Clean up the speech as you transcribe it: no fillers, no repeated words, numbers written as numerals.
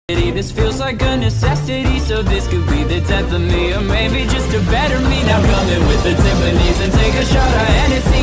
This feels like a necessity, so this could be the death of me, or maybe just a better me. Now come in with the Tiffany's and take a shot of Hennessy.